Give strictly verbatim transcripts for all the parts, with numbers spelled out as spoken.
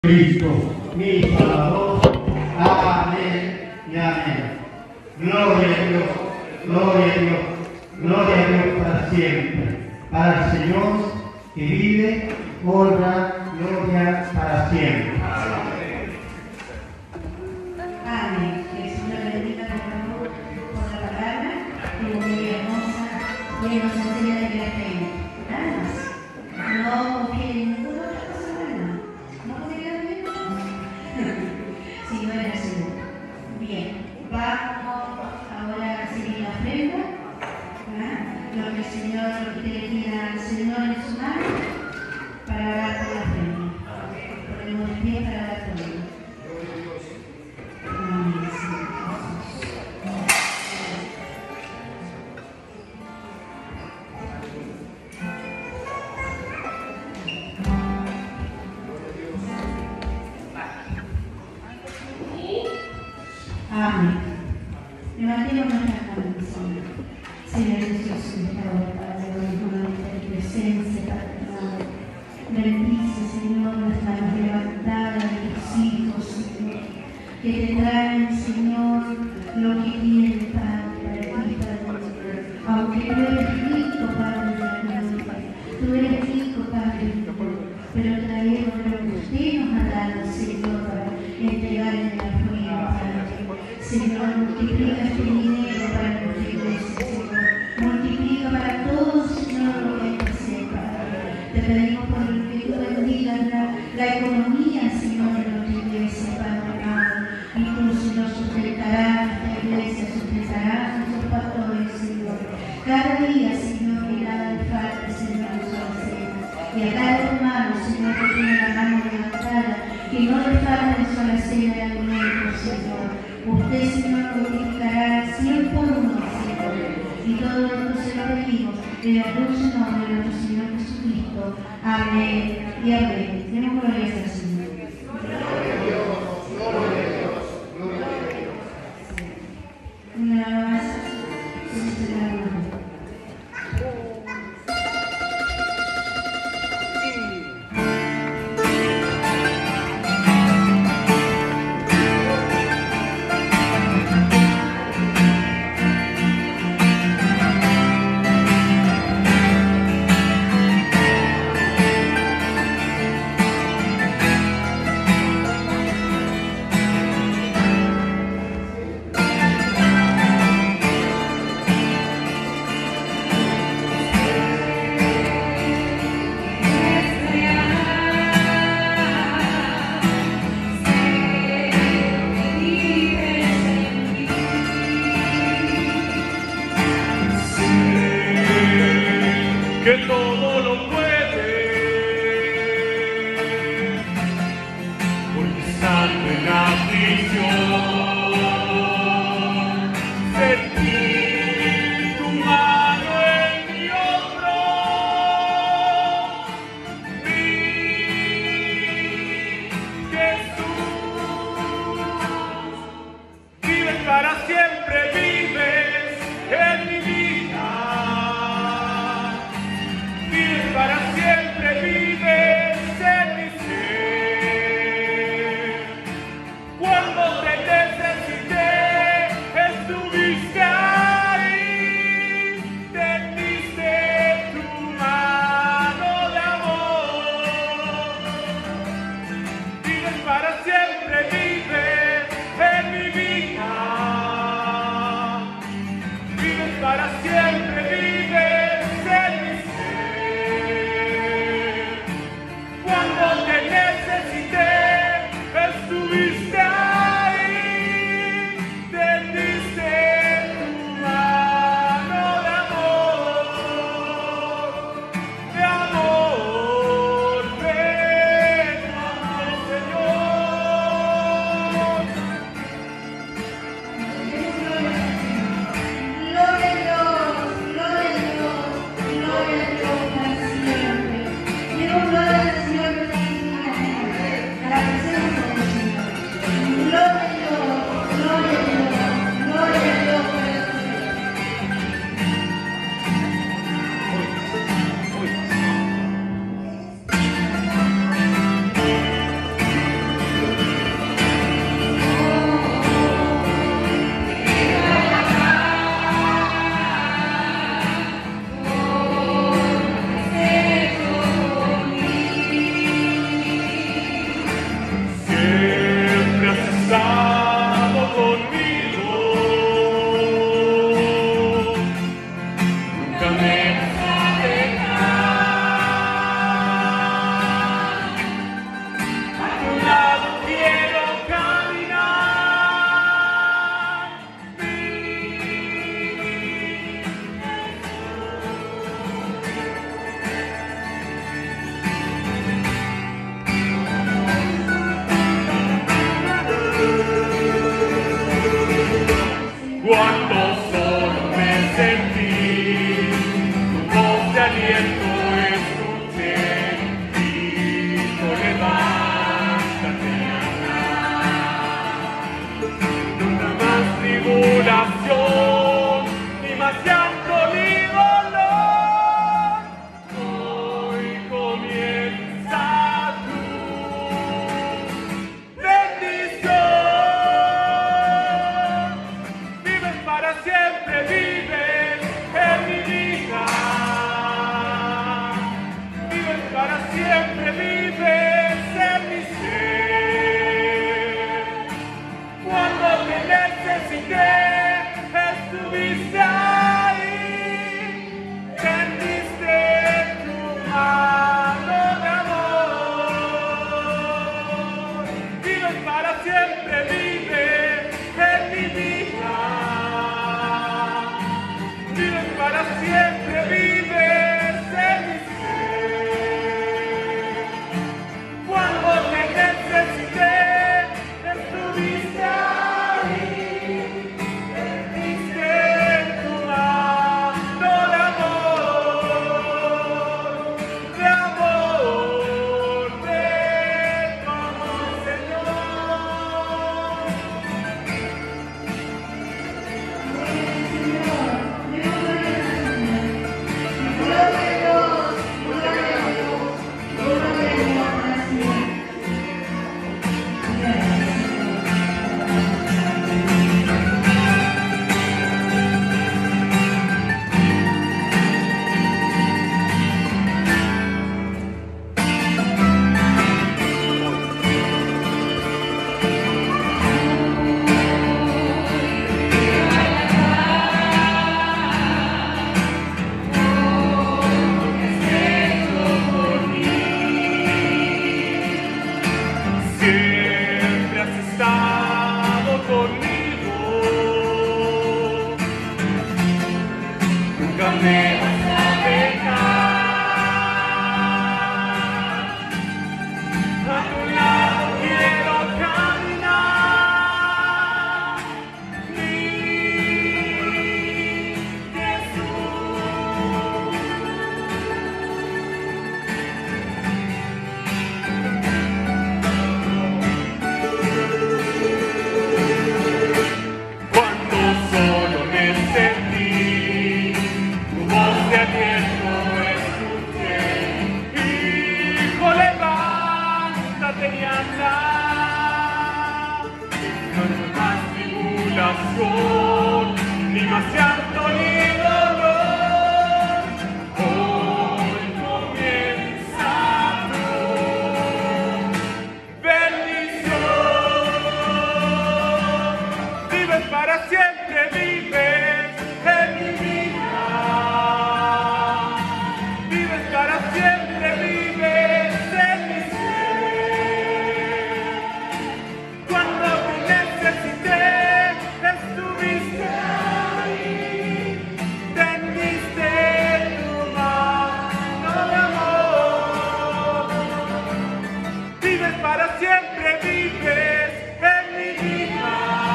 Cristo, mi Salvador. Amén y amén. Gloria a Dios, gloria a Dios, gloria a Dios para siempre. Para el Señor que vive, honra, gloria para siempre. Amén. Que el Señor bendiga por la palabra, que es muy hermosa, y nos enseña de la fe. Nada más. No confíe en ninguna otra cosa buena. No confíe en ninguna cosa. Si no era así. Bien. Vamos ahora a recibir la ofrenda. ¿Ah? Lo que el Señor, lo que usted le pida al Señor en su mano para orar por la ofrenda. Ponemos el pie para orar por él. Amén. Levantemos nuestras manos, Señor. Señor Jesús, nuestra Padre, nuevamente en tu presencia, Padre amado. Bendice, Señor, las manos levantadas de tus hijos, Señor. Que te traen, Señor, lo que quieren, Padre, para ti, Padre. Aunque tú eres rico, Padre, de la gloria. Tú eres rico, Padre, pero traemos lo que usted nos ha dado, Señor, para entregar en la ofrenda, Padre. Señor, multiplica este dinero para nuestra iglesia, Señor. Multiplica para todos, Señor, lo que hay que hacer, Padre. Te pedimos por que tú bendigas la, la economía, Señor, de nuestra iglesia, Padre amado. Y tú, Señor, sustentarás nuestra iglesia, sustentarás nuestros pastores, Señor. Cada día, Señor, que nada le falte, Señor, en su alacena. Y a cada hermano, Señor, que tiene la mano levantada, que no le falte en su alacena de alimento, Señor. Usted, Señor, multiplicará cien por uno, Señor. Y todo esto se lo pedimos en el dulce nombre de nuestro Señor Jesucristo. Amén y amén. Demos gloria al Señor. Gloria a Dios, gloria a Dios, gloria a Dios. Una alabanza. Dice la mano. Que todo lo puede, porque santo en la aflicción, sentir tu mano en mi hombro, mi Jesús, vives para siempre, vives en mi vida. Para siempre vives en mi ser. Cuando te necesité, estuviste ahí. Tendiste tu mano de amor. Vives para siempre, vives en mi vida. Vives para siempre, vives en mi ser. Cuando te necesité, estuviste ahí, tendiste tu mano de amor, de amor, ven, Señor. siempre vive en mi vida. Vives para siempre, vives en mi ser. Cuando te necesité, estuviste ahí. Me diste tu mano de amor, de amor, de como Señor. Siempre has estado conmigo, nunca me vas a dejar. A tu lado quiero caminar, mi Cuando solo me sentí, tu voz de aliento escuché. Hijo, levántate y anda. No hay más tribulación, ni más llanto ni dolor. Hoy comienza tu bendición. Vives para siempre, vives en mi vida. Vives para siempre, vives en mi ser. Cuando te necesité, estuviste ahí. Tendiste tu mano de amor. Vives para siempre, vives en mi vida.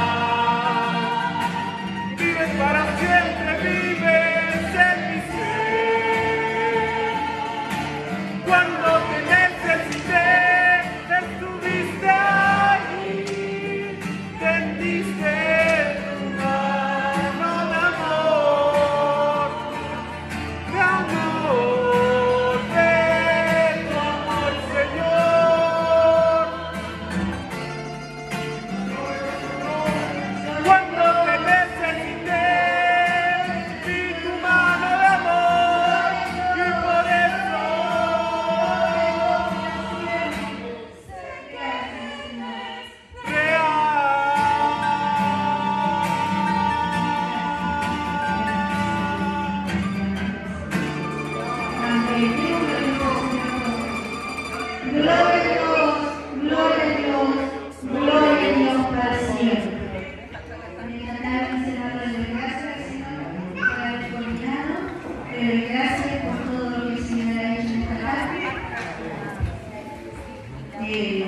Vives para siempre, vives en mi ser. Cuando te necesité, estuviste ahí. Tendiste tu mano de amor, de amor, de tu amor, Señor. Cuando te necesité, vi tu mano de amor y por eso Gloria a Dios, gloria a Dios, gloria a Dios para siempre. Me encantaron ese lado de gracias, Señor, por haber coordinado. Le doy gracias por todo lo que el Señor ha hecho en esta tarde. Eh,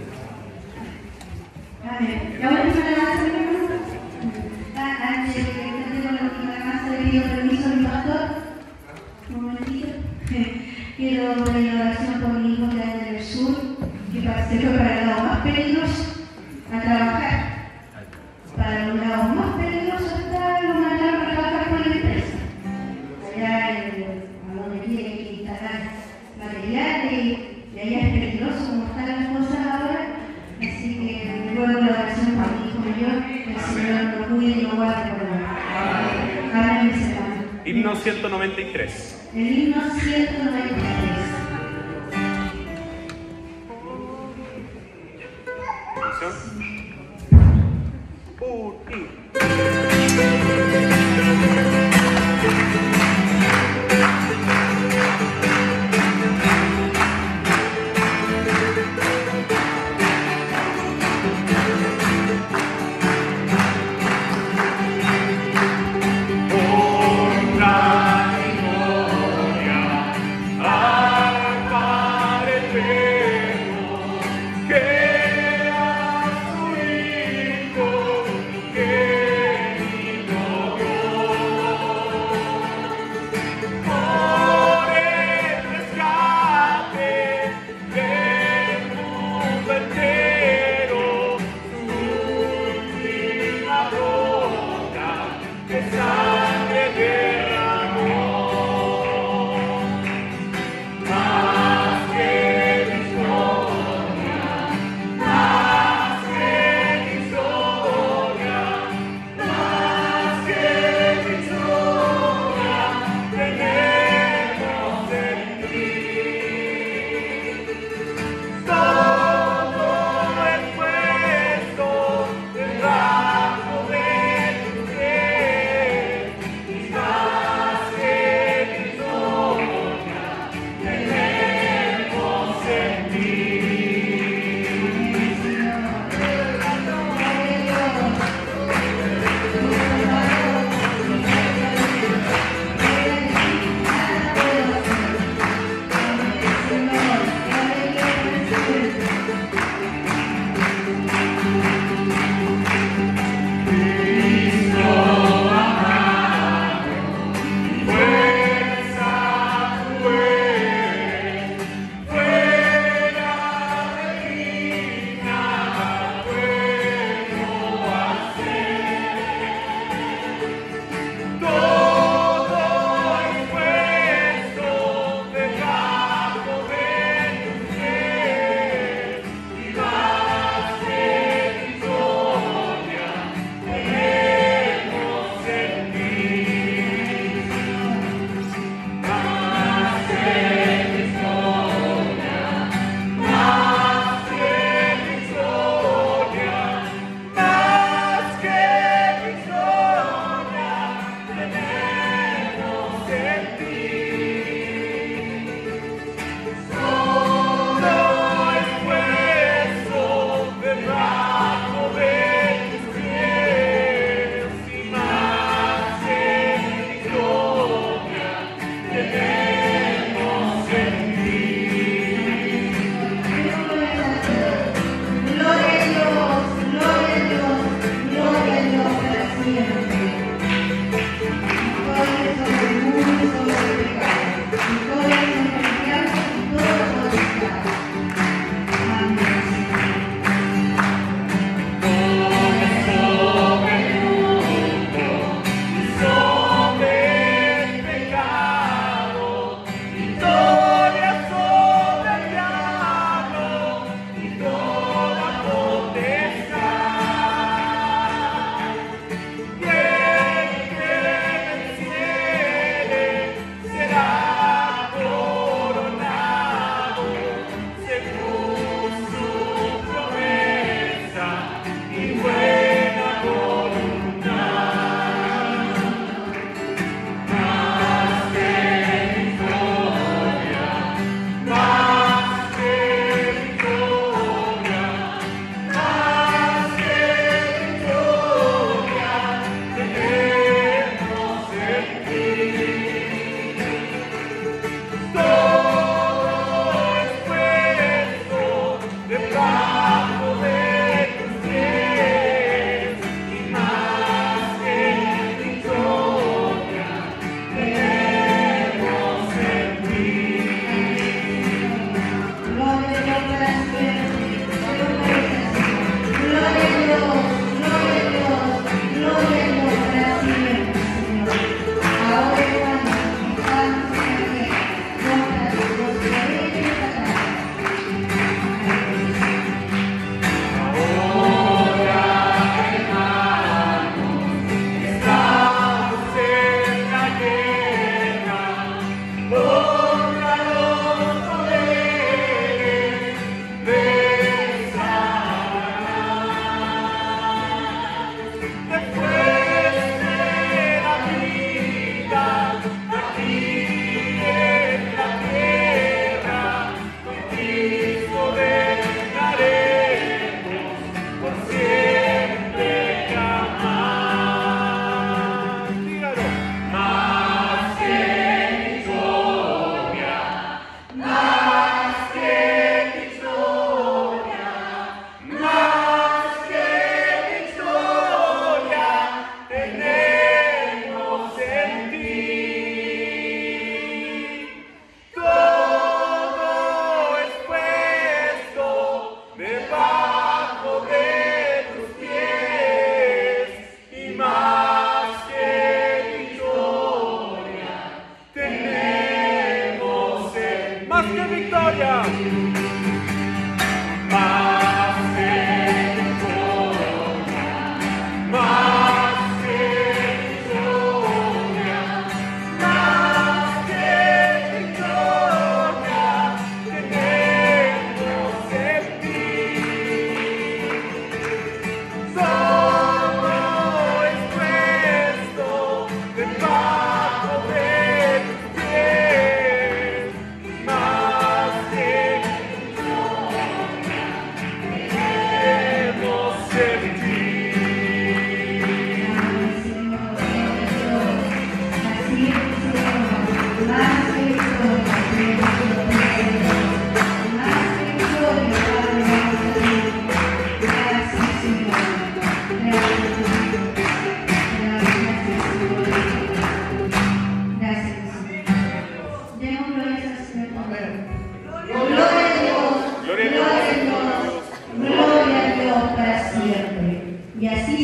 a ver, la última alabanza, hermano. Ah, antes de que cantemos la última alabanza, le pido permiso a mi pastor. Un momentito. Quiero poner la oración por mi hijo que anda en el sur, que se fue para el lado más peligroso a trabajar. Para los lados más peligrosos está, lo mandaron a trabajar con la empresa. Allá en, a donde tiene que instalar material y, y allá es peligroso como están las cosas ahora. Así que luego la oración por mi hijo mayor, que el Señor lo cuide y lo guarde por la. Amén, mis hermanos. Himno ciento noventa y tres. El himno ciento noventa y tres. Un y.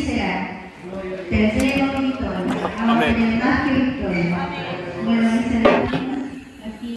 vencerá. Te entrego victoria, ahora Amén. tienes más que victoria.